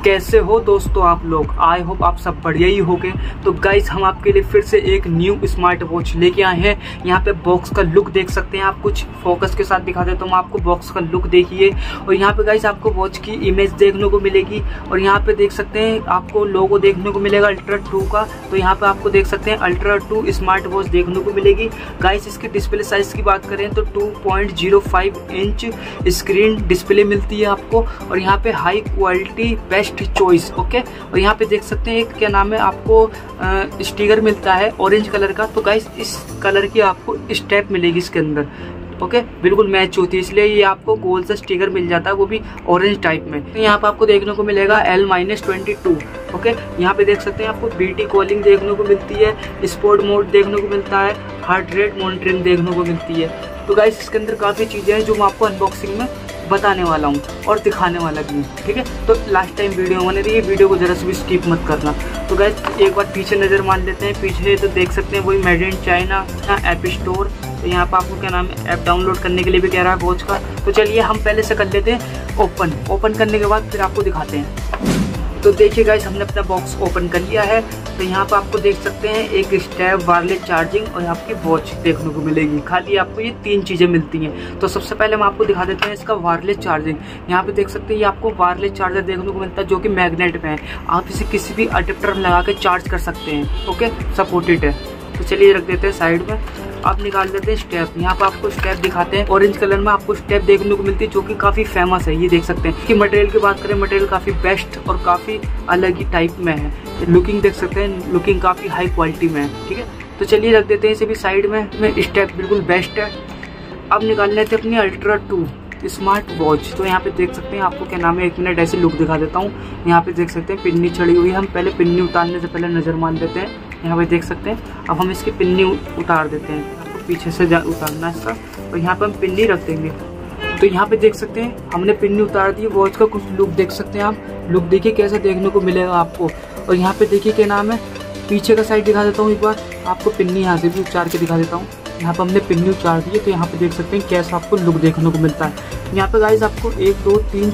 कैसे हो दोस्तों आप लोग। आई होप आप सब बढ़िया ही होंगे। तो गाइस हम आपके लिए फिर से एक न्यू स्मार्ट वॉच लेके आए हैं। यहाँ पे बॉक्स का लुक देख सकते हैं आप, कुछ फोकस के साथ दिखा देता हूँ आपको। बॉक्स का लुक देखिए और यहाँ पे गाइस आपको वॉच की इमेज देखने को मिलेगी और यहाँ पे देख सकते हैं आपको लोगो देखने को मिलेगा अल्ट्रा 2 का। तो यहाँ पे आपको देख सकते हैं अल्ट्रा 2 स्मार्ट वॉच देखने को मिलेगी। गाइस इसकी डिस्प्ले साइज की बात करें तो 2.05 इंच स्क्रीन डिस्प्ले मिलती है आपको और यहाँ पे high quality best choice. Okay, और यहाँ पे देख सकते हैं एक क्या नाम है आपको स्टिकर मिलता है ऑरेंज कलर का। तो गाइस इस कलर की आपको स्टेप मिलेगी इसके अंदर। ओके, बिल्कुल मैच होती है, इसलिए ये आपको गोल सा स्टिकर मिल जाता है, वो भी ऑरेंज टाइप में। तो यहाँ पे आपको देखने को मिलेगा L-22। ओके, यहाँ पे देख सकते हैं आपको BT कॉलिंग देखने को मिलती है, स्पोर्ट मोड देखने को मिलता है, हार्ट रेट मॉनिटरिंग देखने को मिलती है। तो गाइस इसके अंदर काफ़ी चीज़ें हैं जो मैं आपको अनबॉक्सिंग में बताने वाला हूँ और दिखाने वाला भी हूँ। ठीक है, तो लास्ट टाइम वीडियो बने रही है, वीडियो को जरा से भी स्किप मत करना। तो गाइस एक बार पीछे नज़र मान लेते हैं। पीछे तो देख सकते हैं वही made in China app store. तो यहाँ पर आपको क्या नाम है ऐप डाउनलोड करने के लिए भी कह रहा है वॉच का। तो चलिए हम पहले से कर लेते हैं ओपन करने के बाद फिर आपको दिखाते हैं। तो देखिए गाइस हमने अपना बॉक्स ओपन कर लिया है। तो यहाँ पर आपको देख सकते हैं एक स्टेप वायरलेस चार्जिंग और आपकी वॉच देखने को मिलेगी। खाली आपको ये 3 चीज़ें मिलती हैं। तो सबसे पहले हम आपको दिखा देते हैं इसका वायरलेस चार्जिंग। यहाँ पे देख सकते हैं ये आपको वायरलेस चार्जर देखने को मिलता है जो कि मैग्नेट में है। आप इसे किसी भी अडेप्टर में लगा के चार्ज कर सकते हैं। ओके, सपोर्टेड है। तो चलिए रख देते हैं साइड में। आप निकाल देते हैं स्टेप। यहाँ पर आपको स्टेप दिखाते हैं, ऑरेंज कलर में आपको स्टेप देखने को मिलती है जो कि काफ़ी फेमस है। ये देख सकते हैं कि मटेरियल की बात करें, मटेरियल काफ़ी बेस्ट और काफ़ी अलग ही टाइप में है। लुकिंग देख सकते हैं, लुकिंग काफ़ी हाई क्वालिटी में है। ठीक है, तो चलिए रख देते हैं इसे भी साइड में। स्टेप बिल्कुल बेस्ट है। अब निकाल लेते हैं अपनी अल्ट्रा 2 स्मार्ट वॉच। तो यहाँ पे देख सकते हैं आपको क्या नाम है, 1 मिनट ऐसे लुक दिखा देता हूँ। यहाँ पे देख सकते हैं पिन्नी चढ़ी हुई है। हम पहले पिन्नी उतारने से पहले नज़र मान लेते हैं। यहाँ पे देख सकते हैं अब हम इसकी पिन्नी उतार देते हैं। आपको पीछे से उतारना है इसका और यहाँ पे हम पिन्नी रख देंगे। तो यहाँ पे देख सकते हैं हमने पिन्नी उतार दी। वॉच का कुछ लुक देख सकते हैं आप। लुक देखिए कैसा देखने को मिलेगा आपको। और यहाँ पे देखिए क्या नाम है, पीछे का साइड दिखा देता हूँ एक बार आपको। पिन्नी यहाँ से भी उतार के दिखा देता हूँ। यहाँ पे हमने पिन्नी उतार दी है। तो यहाँ पे देख सकते हैं कैसा आपको लुक देखने को मिलता है। यहाँ पे गाइस आपको 1 2 3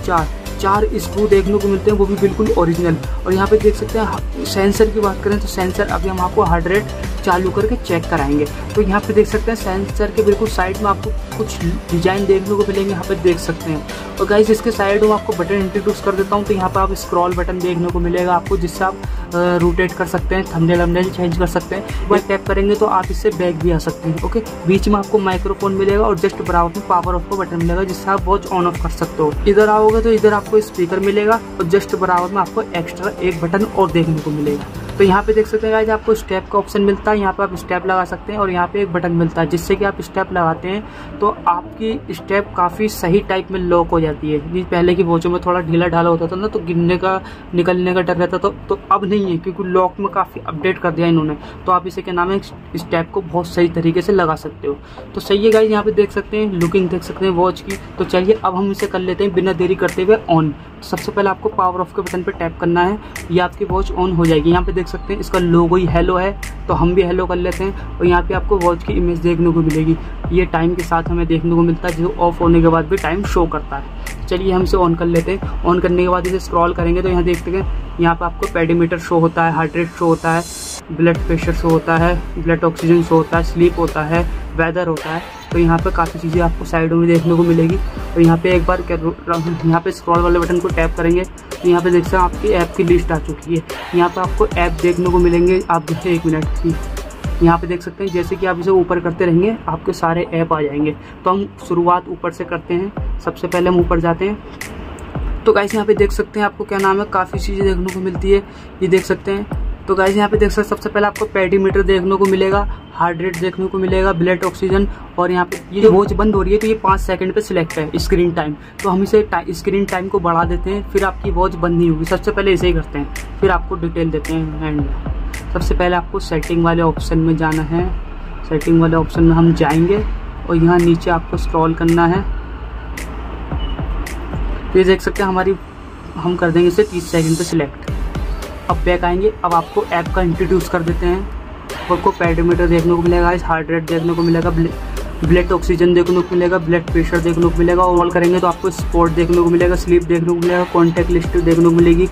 4 स्क्रू देखने को मिलते हैं, वो भी बिल्कुल ओरिजिनल। और यहाँ पे देख सकते हैं सेंसर की बात करें तो सेंसर अभी हम आपको हार्ट रेट चालू करके चेक कराएंगे। तो यहाँ पे देख सकते हैं सेंसर के बिल्कुल साइड में आपको कुछ डिजाइन देखने को मिलेंगे, यहाँ पे देख सकते हैं। और गाइस इसके साइड में आपको बटन इंट्रोड्यूस कर देता हूँ। तो यहाँ पे आप स्क्रॉल बटन देखने को मिलेगा आपको, जिससे आप रोटेट कर सकते हैं, थंबनेल चेंज कर सकते हैं। वह टैप करेंगे तो आप इससे बैक भी आ सकते हैं। ओके, बीच में आपको माइक्रोफोन मिलेगा और जस्ट बराबर में पावर ऑफ का बटन मिलेगा, जिससे आप वॉच ऑन ऑफ कर सकते हो। इधर आओगे तो इधर आपको स्पीकर मिलेगा और जस्ट बराबर में आपको एक्स्ट्रा एक बटन और देखने को मिलेगा। तो यहाँ पे देख सकते हैं गाइस आपको स्टेप का ऑप्शन मिलता है। यहाँ पे आप स्टेप लगा सकते हैं और यहाँ पे एक बटन मिलता है जिससे कि आप स्टेप लगाते हैं तो आपकी स्टेप काफ़ी सही टाइप में लॉक हो जाती है। जी पहले की वॉचों में थोड़ा ढीला ढाला होता था ना, तो गिरने का निकलने का डर रहता था। तो अब नहीं है, क्योंकि लॉक में काफ़ी अपडेट कर दिया इन्होंने। तो आप इसे क्या नाम है स्टेप को बहुत सही तरीके से लगा सकते हो। तो सही है गाइस, यहाँ पे देख सकते हैं लुकिंग देख सकते हैं वॉच की। तो चलिए अब हम इसे कर लेते हैं बिना देरी करते हुए ऑन। सबसे पहले आपको पावर ऑफ के बटन पे टैप करना है, ये आपकी वॉच ऑन हो जाएगी। यहाँ पे देख सकते हैं इसका लोगो ही हेलो है, तो हम भी हेलो कर लेते हैं। और यहाँ पे आपको वॉच की इमेज देखने को मिलेगी। ये टाइम के साथ हमें देखने को मिलता है, जो ऑफ होने के बाद भी टाइम शो करता है। चलिए हम इसे ऑन कर लेते हैं। ऑन करने के बाद इसे स्क्रॉल करेंगे तो यहाँ देखते हैं यहाँ पे आपको पेडीमीटर शो होता है, हार्ट रेट शो होता है, ब्लड प्रेशर शो होता है, ब्लड ऑक्सीजन शो होता है, स्लीप होता है, वेदर होता है। तो यहाँ पे काफ़ी चीज़ें आपको साइडों में देखने को मिलेगी। और यहाँ पे एक बार यहाँ पे स्क्रॉल वाले बटन को टैप करेंगे तो यहाँ पे देख सकते हैं आपकी ऐप की लिस्ट आ चुकी है। यहाँ पे आपको ऐप देखने को मिलेंगे। आप देखिए 1 मिनट की, यहाँ पे देख सकते हैं जैसे कि आप इसे ऊपर करते रहेंगे आपके सारे ऐप आ जाएंगे। तो हम शुरुआत ऊपर से करते हैं। सबसे पहले हम ऊपर जाते हैं। तो गाइस यहाँ पे देख सकते हैं आपको क्या नाम है काफ़ी चीज़ें देखने को मिलती है, ये देख सकते हैं। तो गाइस यहाँ पे देख सकते हैं सबसे पहले आपको पेडीमीटर देखने को मिलेगा, हार्ट रेट देखने को मिलेगा, ब्लड ऑक्सीजन। और यहाँ पे ये जो वॉच बंद हो रही है तो ये 5 सेकंड पे सिलेक्ट है स्क्रीन टाइम। तो हम इसे स्क्रीन टाइम को बढ़ा देते हैं, फिर आपकी वॉच बंद नहीं होगी। सबसे पहले इसे ही करते हैं, फिर आपको डिटेल देते हैं हैंड। सबसे पहले आपको सेटिंग वाले ऑप्शन में जाना है। सेटिंग वाले ऑप्शन में हम जाएंगे और यहाँ नीचे आपको स्क्रॉल करना है। तो ये देख सकते हैं हमारी, हम कर देंगे इसे 30 सेकंड पे सिलेक्ट। अब बैक आएंगे। अब आपको ऐप का इंट्रोड्यूस कर देते हैं। आपको पेडीमीटर देखने को मिलेगा, हार्ट रेट देखने को मिलेगा, ब्लड ऑक्सीजन देखने को मिलेगा, ब्लड प्रेशर देखने को मिलेगा। और ऑल करेंगे तो आपको स्पोर्ट देखने को मिलेगा, स्लीप देखने को मिलेगा, कॉन्टैक्ट लिस्ट देखने को मिलेगी,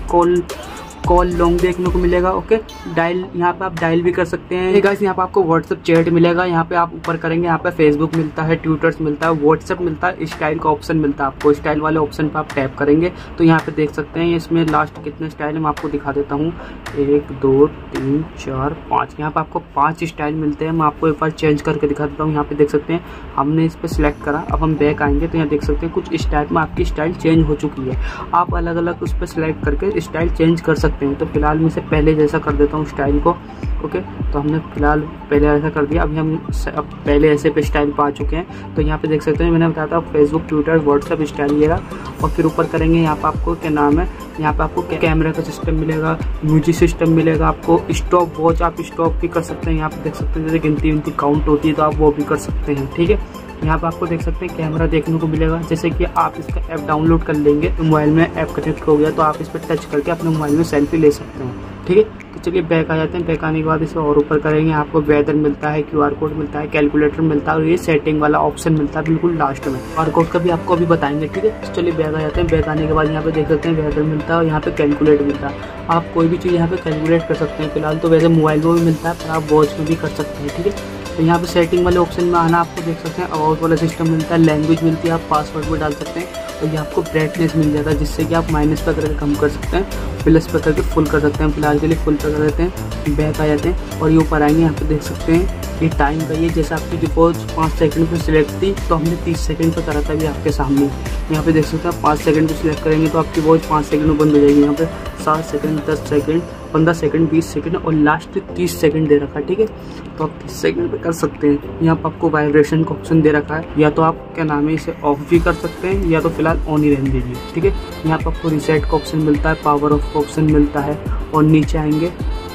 कॉल लॉन्ग देखने को मिलेगा। ओके, डायल यहाँ पे आप डायल भी कर सकते हैं गाइस। यहाँ पे आपको व्हाट्सएप चैट मिलेगा, यहाँ पे आप ऊपर करेंगे, यहाँ पे फेसबुक मिलता है, ट्विटर्स मिलता है, व्हाट्सएप मिलता है, स्टाइल का ऑप्शन मिलता है आपको। स्टाइल वाले ऑप्शन पे आप टैप करेंगे तो यहाँ पे देख सकते हैं इसमें लास्ट कितने स्टाइल है मैं आपको दिखा देता हूँ। 1 2 3 4 5, यहाँ पे आपको 5 स्टाइल मिलते हैं। मैं आपको एक बार चेंज करके दिखा देता हूँ। यहाँ पे देख सकते हैं हमने इस पर सिलेक्ट करा, अब हम बैक आएंगे तो यहाँ देख सकते हैं कुछ स्टाइल में आपकी स्टाइल चेंज हो चुकी है। आप अलग अलग उस पर सिलेक्ट करके स्टाइल चेंज कर सकते हैं। तो फिलहाल मैं से पहले जैसा कर देता हूँ स्टाइल को। ओके, तो हमने फिलहाल पहले ऐसा कर दिया, अभी हम अब पहले ऐसे पे स्टाइल पा चुके हैं। तो यहाँ पे देख सकते हैं मैंने बताया था फेसबुक, ट्विटर, व्हाट्सएप स्टाइल मिलेगा। और फिर ऊपर करेंगे, यहाँ पे आपको क्या नाम है, यहाँ पे आपको कैमरा का सिस्टम मिलेगा, म्यूजिक सिस्टम मिलेगा, आपको स्टॉप वॉच आप स्टॉप भी कर सकते हैं। यहाँ पे देख सकते हैं जैसे गिनती काउंट होती है तो आप वो भी कर सकते हैं। ठीक है, यहाँ पे आपको देख सकते हैं कैमरा देखने को मिलेगा। जैसे कि आप इसका ऐप डाउनलोड कर लेंगे, मोबाइल में ऐप कनेक्ट हो गया तो आप इस पर टच करके अपने मोबाइल में सेल्फी ले सकते हैं। ठीक है, तो चलिए बैक आ जाते हैं। बैक आने के बाद इसे और ऊपर करेंगे, आपको वेदर मिलता है, QR कोड मिलता है, कैलकुलेटर मिलता है और ये सेटिंग वाला ऑप्शन मिलता है बिल्कुल लास्ट में। QR कोड का भी आपको अभी बताएंगे। ठीक है, तो चलिए बैक आ जाते हैं। बैक आने के बाद यहाँ पे देख सकते हैं वेदर मिलता है और यहाँ पे कैलकुलेट मिलता है। आप कोई भी चीज़ यहाँ पे कैलकुलेट कर सकते हैं। फिलहाल तो वैसे मोबाइल में भी मिलता है पर आप वॉच में भी कर सकते हैं। ठीक है, तो यहाँ पे सेटिंग वाले ऑप्शन में आना, आपको देख सकते हैं अबाउट वाला सिस्टम मिलता है, लैंग्वेज मिलती है, आप पासवर्ड भी डाल सकते हैं। और ये आपको ब्राइटनेस मिल जाता है जिससे कि आप माइनस पे करके कम कर सकते हैं, प्लस पे करके फुल कर सकते हैं। फिलहाल के लिए फुल पे कर देते हैं, बैक आ जाते हैं और ये ऊपर आएंगे। यहाँ पे देख सकते हैं ये टाइम का, ये जैसे आपकी डिफॉल्ट 5 सेकंड पे सिलेक्ट थी तो हमने 30 सेकंड पे करा था अभी आपके सामने। यहाँ पे देख सकते हैं 5 सेकंड पे सिलेक्ट करेंगे तो आपकी वॉच 5 सेकंड में बंद हो जाएगी। यहाँ पे 7 सेकंड, 10 सेकंड, 15 सेकंड, 20 सेकंड और लास्ट 30 सेकंड दे रखा है। ठीक है, तो आप 30 सेकंड पे कर सकते हैं। यहाँ पे आपको वाइब्रेशन का ऑप्शन दे रखा है, या तो आप क्या नाम है इसे ऑफ भी कर सकते हैं या तो फिलहाल ऑन ही रहने दीजिए। ठीक है, यहाँ पे आपको रिसेट का ऑप्शन मिलता है, पावर ऑफ का ऑप्शन मिलता है और नीचे आएंगे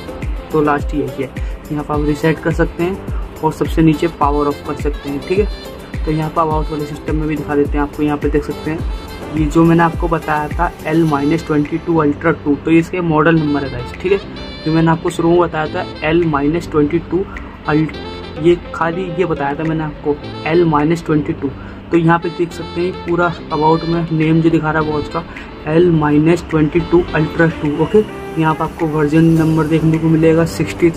तो लास्ट यही है, यहाँ पर आप रिसेट कर सकते हैं और सबसे नीचे पावर ऑफ कर सकते हैं। ठीक है, तो यहाँ पर अबाउट वाले सिस्टम में भी दिखा देते हैं आपको। यहाँ पे देख सकते हैं ये जो मैंने आपको बताया था L-22 अल्ट्रा 2, तो इसके मॉडल नंबर है गाइस। ठीक है, जो मैंने आपको शुरू में बताया था L-22 ये खाली ये बताया था मैंने आपको L-22। तो यहाँ पे देख सकते हैं पूरा अबाउट में नेम जो दिखा रहा है वॉच का L-22 अल्ट्रा 2। ओके, यहाँ पर आपको वर्जन नंबर देखने को मिलेगा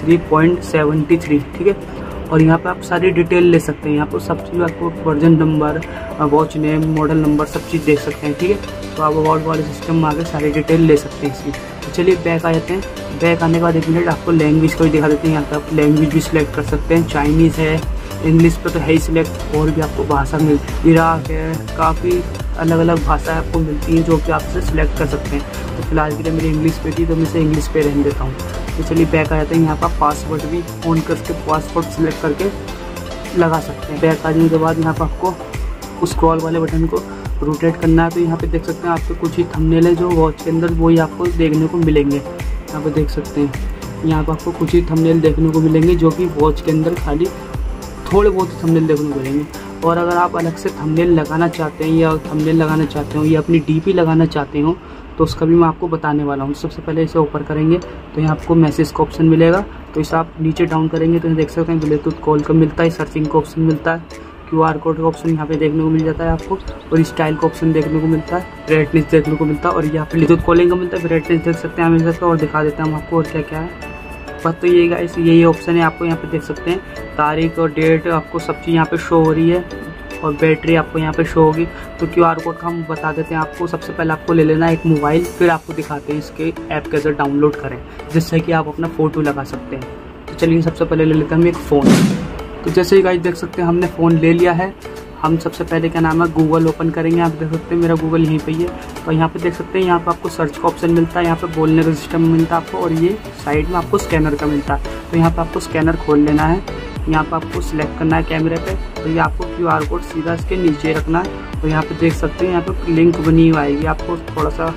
63.73। ठीक है, और यहाँ पे आप सारी डिटेल ले सकते हैं। यहाँ पर सब चीज़ आपको version number, watch name, model number सब चीज़ देख सकते हैं। ठीक है, तो आप अबाउट वाले सिस्टम में आके सारी डिटेल ले सकते हैं इसकी। तो चलिए बैक आ जाते हैं। बैक आने के बाद 1 मिनट आपको लैंग्वेज को भी दिखा देते हैं। यहाँ पे आप लैंग्वेज भी सिलेक्ट कर सकते हैं, चाइनीज़ है, इंग्लिश पे तो है ही सिलेक्ट, और भी आपको भाषा मिलती है, इराक है, काफ़ी अलग अलग भाषाएं आपको मिलती हैं जो कि आप इसे सिलेक्ट कर सकते हैं। तो फिलहाल के लिए मेरी इंग्लिश पे थी तो मैं इसे इंग्लिश पे रहने देता हूँ। तो चलिए बैक आ जाते हैं। यहाँ पर पासवर्ड भी ऑन करके पासवर्ड सिलेक्ट करके लगा सकते हैं। बैक आ जाने के बाद यहाँ पर आपको उस स्क्रॉल वाले बटन को रोटेट करना है। तो यहाँ पे देख सकते हैं आपके कुछ ही थंबनेल है जो वॉच के अंदर वही आपको देखने को मिलेंगे। यहाँ पे देख सकते हैं, यहाँ पर आपको कुछ ही थंबनेल देखने को मिलेंगे जो कि वॉच के अंदर खाली थोड़े बहुत ही थंबनेल देखने को मिलेंगे। और अगर आप अलग से थंबनेल लगाना चाहते हैं या थंबनेल लगाना चाहते हो या अपनी DP लगाना चाहते हो तो उसका भी मैं आपको बताने वाला हूँ। सबसे पहले इसे ऊपर करेंगे तो यहाँ आपको मैसेज का ऑप्शन मिलेगा, तो इसे आप नीचे डाउन करेंगे तो देख सकते हैं ब्लूटूथ कॉल का मिलता है, सर्चिंग का ऑप्शन मिलता है, QR कोड का ऑप्शन यहाँ पे देखने को मिल जाता है आपको, और स्टाइल का ऑप्शन देखने को मिलता है, ब्राइटनेस देखने को मिलता है, और यहाँ पे ब्लूटूथ कॉलिंग का मिलता है, ब्राइटनेस देख सकते हैं हमें और दिखा देते हैं हम आपको और क्या क्या है। बस तो ये गाइस यही ऑप्शन है, आपको यहाँ पे देख सकते हैं तारीख और डेट आपको सब चीज़ यहाँ पे शो हो रही है और बैटरी आपको यहाँ पे शो होगी। तो QR कोड का हम बता देते हैं आपको। सबसे पहले आपको ले लेना है एक मोबाइल, फिर आपको दिखाते हैं इसके ऐप कैसे डाउनलोड करें जिससे कि आप अपना फ़ोटो लगा सकते हैं। तो चलिए सबसे पहले ले लेते हैं हम एक फ़ोन। तो जैसे ही गाइस देख सकते हैं हमने फ़ोन ले लिया है। हम सबसे पहले क्या नाम है गूगल ओपन करेंगे। आप देख सकते हैं मेरा गूगल यहीं पे ही है। तो यहाँ पे देख सकते हैं यहाँ पे आपको सर्च का ऑप्शन मिलता है, यहाँ पे बोलने का सिस्टम मिलता है आपको, और ये साइड में आपको स्कैनर का मिलता है। तो यहाँ पे आपको स्कैनर खोल लेना है, यहाँ पे आपको सिलेक्ट करना है कैमरे पे, तो ये आपको QR कोड सीधा इसके नीचे रखना है। तो यहाँ पे देख सकते हैं यहाँ पे लिंक बनी हुई आएगी, आपको थोड़ा सा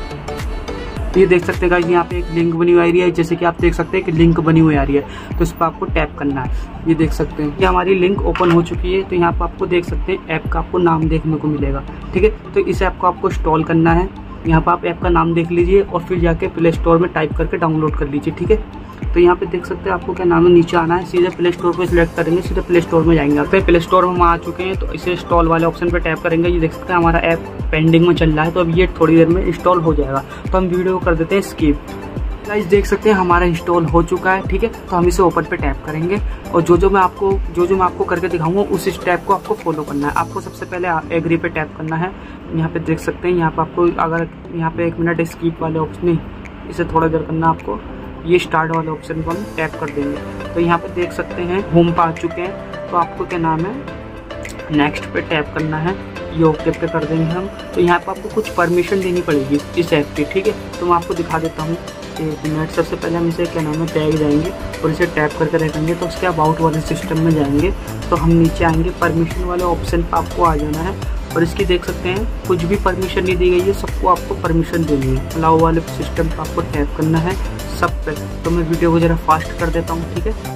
ये देख सकते हैं गाइस यहाँ पे एक लिंक बनी हुई आ रही है, जैसे कि आप देख सकते हैं कि लिंक बनी हुई आ रही है, तो इस पर आपको टैप करना है। ये देख सकते हैं ये हमारी लिंक ओपन हो चुकी है। तो यहाँ पर आपको देख सकते हैं ऐप का आपको नाम देखने को मिलेगा, ठीक है। तो इस ऐप को आपको इंस्टॉल करना है। यहाँ पर आप ऐप का नाम देख लीजिए और फिर जाके प्ले स्टोर में टाइप करके डाउनलोड कर लीजिए, ठीक है। तो यहाँ पे देख सकते हैं आपको क्या नाम है, नीचे आना है, सीधे प्ले स्टोर पे सिलेक्ट करेंगे, सीधे प्ले स्टोर में जाएंगे। आप प्ले स्टोर में हम आ चुके हैं, तो इसे इंस्टॉल वाले ऑप्शन पे टैप करेंगे। ये देख सकते हैं हमारा ऐप पेंडिंग में चल रहा है, तो अब ये थोड़ी देर में इंस्टॉल हो जाएगा। तो हम वीडियो को कर देते हैं स्किप। गाइस देख सकते हैं हमारा इंस्टॉल हो चुका है, ठीक है। तो हम इसे ओपन पे टैप करेंगे और जो मैं आपको करके दिखाऊंगा उस स्टेप को आपको फॉलो करना है। आपको सबसे पहले एग्री पे टैप करना है। यहाँ पे देख सकते हैं, यहाँ पे आपको अगर यहाँ पे 1 मिनट स्किप वाले ऑप्शन नहीं, इसे थोड़ा देर करना आपको। ये स्टार्ट वाले ऑप्शन को हम टैप कर देंगे। तो यहाँ पे देख सकते हैं होम पे आ चुके हैं। तो आपको क्या नाम है, नेक्स्ट पे टैप करना है, ये ओके पे कर देंगे हम। तो यहाँ पे आपको कुछ परमिशन देनी पड़ेगी इस ऐप की, ठीक है। तो मैं आपको दिखा देता हूँ 1 मिनट। सबसे पहले हम इसे क्या नाम है टैग जाएंगे और इसे टैप करके रखेंगे। तो उसके अबाउट वाले सिस्टम में जाएंगे, तो हम नीचे आएंगे, परमिशन वाले ऑप्शन पे आपको आ जाना है। और इसकी देख सकते हैं कुछ भी परमिशन नहीं दी गई है, सबको आपको परमिशन देनी है। अलाउ वाले सिस्टम पे आपको टैप करना है सब पे। तो मैं वीडियो को जरा फास्ट कर देता हूँ, ठीक है।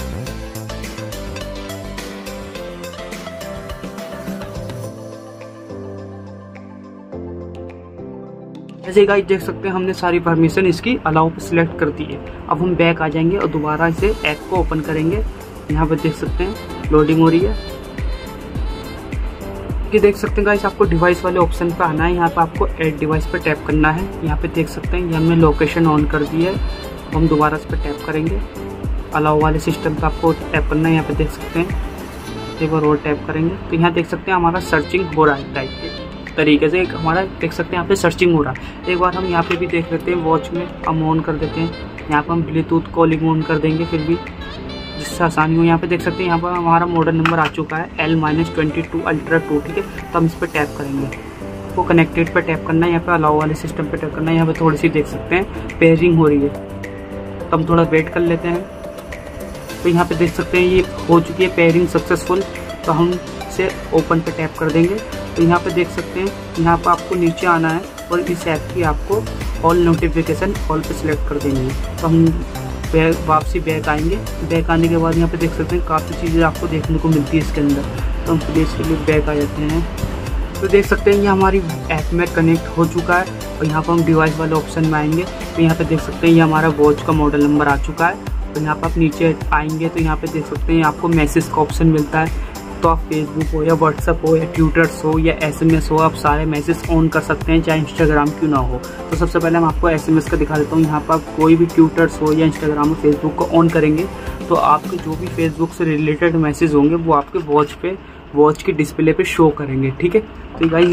जैसे गाइस देख सकते हैं हमने सारी परमिशन इसकी अलाउ पे सिलेक्ट कर दी है। अब हम बैक आ जाएंगे और दोबारा इसे ऐप को ओपन करेंगे। यहाँ पे देख सकते हैं लोडिंग हो रही है। ये देख सकते हैं गाइस आपको डिवाइस वाले ऑप्शन पे आना है। यहाँ पे आपको ऐड डिवाइस पे टैप करना है। यहाँ पे देख सकते हैं ये हमने लोकेशन ऑन कर दी है। हम दोबारा इस पर टैप करेंगे, अलाउ वाले सिस्टम पे आपको टैप करना है। यहाँ पे देख सकते हैं एक बार और टैप करेंगे, तो यहाँ देख सकते हैं हमारा सर्चिंग हो रहा है टाइप के तरीके से। हमारा देख सकते हैं यहाँ पे सर्चिंग हो रहा है। एक बार हम यहाँ पे भी देख लेते हैं, वॉच में हम ऑन कर देते हैं। यहाँ पे हम ब्लूटूथ कॉलिंग ऑन कर देंगे, फिर भी जिससे आसानी हो। यहाँ पे देख सकते हैं यहाँ पर हमारा मॉडल नंबर आ चुका है L-22 Ultra 2, ठीक है। तो हम इस पर टैप करेंगे, वो कनेक्टेड पर टैप करना है। यहाँ पे अलाउ वाले सिस्टम पर टैप करना है। यहाँ पे थोड़ी सी देख सकते हैं पेयरिंग हो रही है, तो हम थोड़ा वेट कर लेते हैं। तो यहाँ पे देख सकते हैं ये हो चुकी है पेयरिंग सक्सेसफुल। तो हम इसे ओपन पे टैप कर देंगे। तो यहाँ पे देख सकते हैं, यहाँ पे आपको नीचे आना है और इस ऐप की आपको ऑल नोटिफिकेशन ऑल पे सिलेक्ट कर देंगे। तो हम वापसी बैक आएंगे। बैक आने के बाद यहाँ पे देख सकते हैं काफ़ी चीज़ें आपको देखने को मिलती है इसके अंदर। तो हम प्लीज़ के लिए बैक आ जाते हैं। तो देख सकते हैं ये हमारी ऐप में कनेक्ट हो चुका है। और यहाँ पर हम डिवाइस वाले ऑप्शन में आएंगे, तो यहाँ पे देख सकते हैं ये हमारा वॉच का मॉडल नंबर आ चुका है। तो यहाँ पर आप नीचे आएंगे, तो यहाँ पे देख सकते हैं आपको मैसेज का ऑप्शन मिलता है। तो आप फेसबुक हो या व्हाट्सअप हो या ट्विटर्स हो या SMS हो, आप सारे मैसेज ऑन कर सकते हैं, चाहे इंस्टाग्राम क्यों ना हो। तो सबसे पहले मैं आपको SMS का दिखा देता हूँ। यहाँ पर आप कोई भी ट्विटर्स हो या इंस्टाग्राम हो, फेसबुक को ऑन करेंगे तो आपके जो भी फेसबुक से रिलेटेड मैसेज होंगे वो आपके वॉच की डिस्प्ले पे शो करेंगे, ठीक है। तो गाइस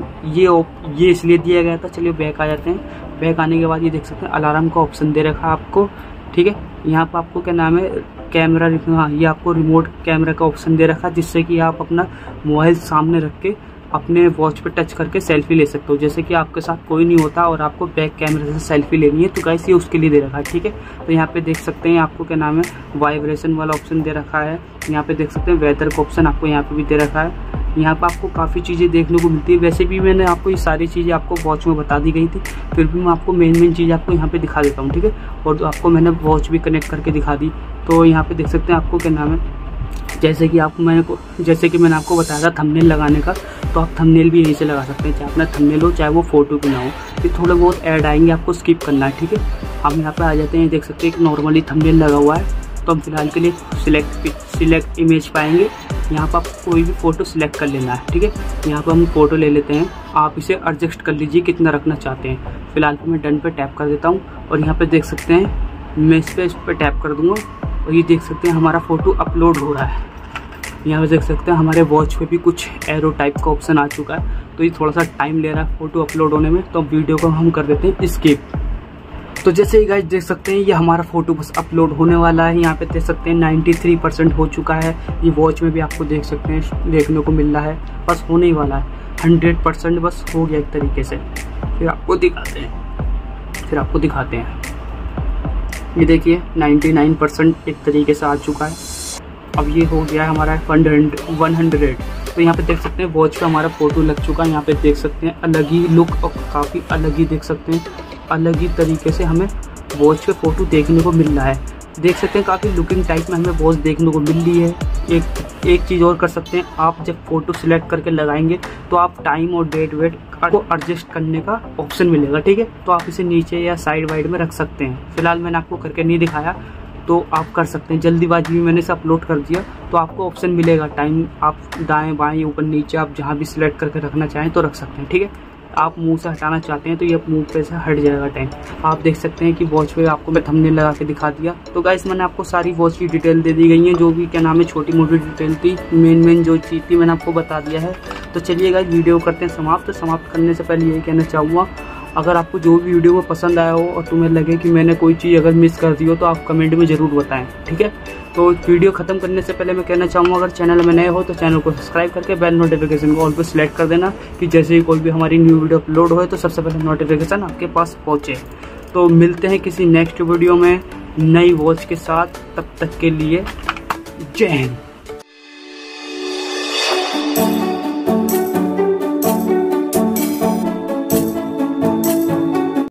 ये इसलिए दिया गया था। चलिए बैक आ जाते हैं। बैक आने के बाद ये देख सकते हैं अलार्म का ऑप्शन दे रखा है आपको, ठीक है। यहाँ पर आपको क्या नाम है कैमरा, हाँ ये आपको रिमोट कैमरा का ऑप्शन दे रखा है, जिससे कि आप अपना मोबाइल सामने रख के अपने वॉच पे टच करके सेल्फी ले सकते हो। जैसे कि आपके साथ कोई नहीं होता और आपको बैक कैमरे से सेल्फी लेनी है, तो गाइस ये उसके लिए दे रखा है, ठीक है। तो यहाँ पे देख सकते हैं आपको क्या नाम है वाइब्रेशन वाला ऑप्शन दे रखा है। यहाँ पे देख सकते हैं वेदर का ऑप्शन आपको यहाँ पे भी दे रखा है। यहाँ पर आपको काफ़ी चीज़ें देखने को मिलती है। वैसे भी मैंने आपको ये सारी चीज़ें आपको वॉच में बता दी गई थी, फिर भी मैं आपको मेन चीज़ आपको यहाँ पे दिखा देता हूँ, ठीक है। और आपको मैंने वॉच भी कनेक्ट करके दिखा दी। तो यहाँ पे देख सकते हैं आपको क्या नाम है, जैसे कि मैंने आपको बताया था थंबनेल लगाने का, तो आप थंबनेल भी यहीं से लगा सकते हैं, चाहे अपना थंबनेल हो चाहे वो फोटो भी ना हो। फिर थोड़े बहुत ऐड आएंगे, आपको स्किप करना है, ठीक है। हम यहाँ पे आ जाते हैं, देख सकते हैं एक नॉर्मली थंबनेल लगा हुआ है। तो हम फिलहाल के लिए सिलेक्ट इमेज पाएंगे। यहाँ पर आपको कोई भी फ़ोटो सिलेक्ट कर लेना है, ठीक है। यहाँ पर हम फ़ोटो ले लेते हैं, आप इसे एडजस्ट कर लीजिए कितना रखना चाहते हैं। फिलहाल मैं डन पे टैप कर देता हूँ और यहाँ पे देख सकते हैं मैं इस पर टैप कर दूँगा और ये देख सकते हैं हमारा फ़ोटो अपलोड हो रहा है। यहाँ पे देख सकते हैं हमारे वॉच पे भी कुछ एरो टाइप का ऑप्शन आ चुका है। तो ये थोड़ा सा टाइम ले रहा है फ़ोटो अपलोड होने में, तो वीडियो को हम कर देते हैं स्किप। तो जैसे ही गाइस देख सकते हैं ये हमारा फ़ोटो बस अपलोड होने वाला है। यहाँ पे देख सकते हैं 93% हो चुका है। ये वॉच में भी आपको देख सकते हैं देखने को मिल रहा है, बस होने ही वाला है। 100% बस हो गया एक तरीके से। फिर आपको दिखाते हैं ये देखिए 99% एक तरीके से आ चुका है। अब ये हो गया है हमारा 100। तो यहाँ पे देख सकते हैं वॉच पे हमारा फ़ोटो लग चुका है। यहाँ पे देख सकते हैं अलग ही लुक और काफ़ी अलग ही देख सकते हैं, अलग ही तरीके से हमें वॉच पे फ़ोटो देखने को मिल रहा है। देख सकते हैं काफ़ी लुकिंग टाइप में हमें वॉच देखने को मिल रही है। एक चीज़ और कर सकते हैं, आप जब फ़ोटो सिलेक्ट करके लगाएंगे तो आप टाइम और डेट वेट को एडजस्ट करने का ऑप्शन मिलेगा, ठीक है। तो आप इसे नीचे या साइड वाइड में रख सकते हैं। फिलहाल मैंने आपको करके नहीं दिखाया, तो आप कर सकते हैं। जल्दीबाजी में मैंने इसे अपलोड कर दिया, तो आपको ऑप्शन मिलेगा टाइम, आप दाएं बाएं ऊपर नीचे आप जहां भी सिलेक्ट करके रखना चाहें तो रख सकते हैं, ठीक है। आप मुंह से हटाना चाहते हैं तो ये मुंह पे से हट जाएगा टाइम। आप देख सकते हैं कि वॉच पे आपको मैं थंबनेल लगा के दिखा दिया। तो गाइस मैंने आपको सारी वॉच की डिटेल दे दी गई है, जो भी क्या नाम है छोटी मोटी डिटेल थी, मेन जो चीज़ थी मैंने आपको बता दिया है। तो चलिए गाइस वीडियो करते हैं समाप्त। तो समाप्त करने से पहले यही कहना चाहूँगा, अगर आपको जो भी वीडियो में पसंद आया हो और तुम्हें लगे कि मैंने कोई चीज़ अगर मिस कर दी हो तो आप कमेंट में ज़रूर बताएं, ठीक है। तो वीडियो ख़त्म करने से पहले मैं कहना चाहूँगा, अगर चैनल में नए हो तो चैनल को सब्सक्राइब करके बेल नोटिफिकेशन को ऑल पर सिलेक्ट कर देना, कि जैसे ही कोई भी हमारी न्यू वीडियो अपलोड हो तो सबसे पहले नोटिफिकेशन आपके पास पहुँचे। तो मिलते हैं किसी नेक्स्ट वीडियो में नई वॉच के साथ, तब तक के लिए जय हिंद।